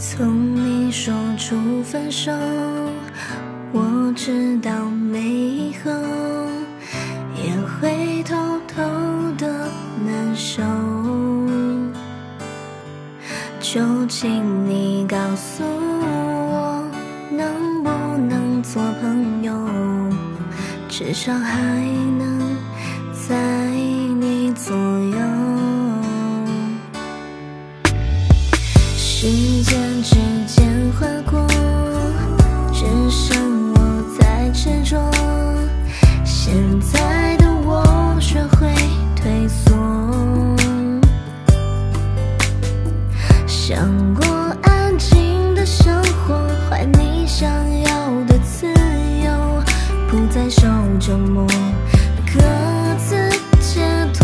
从你说出分手，我知道没以后，也会偷偷的难受。就请你告诉我，能不能做朋友，至少还能在你左右。时间之间划过，只剩我在执着。现在的我学会退缩，想过安静的生活，怀你想要的自由，不再受折磨，各自解脱。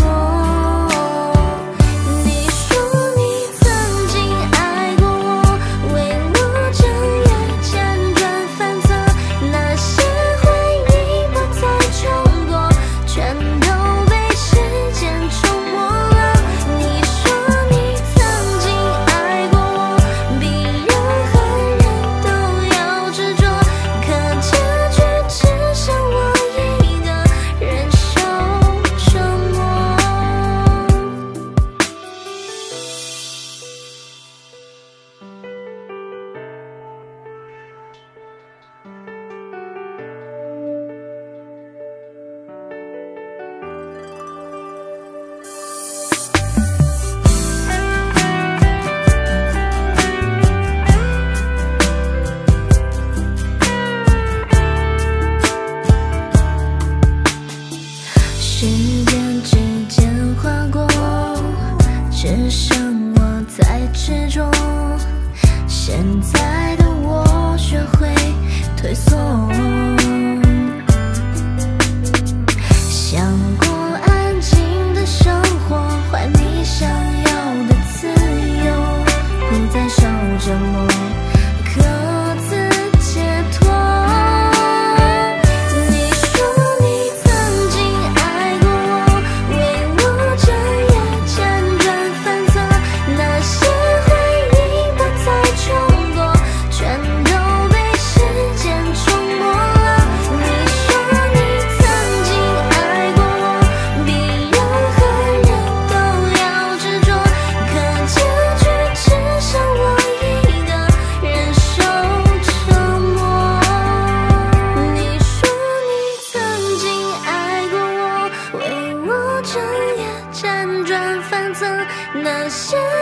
时间之间划过，只剩我在执着。现在的我学会退缩，想过安静的生活，怀你想要的自由，不再受折磨，各自解脱。那些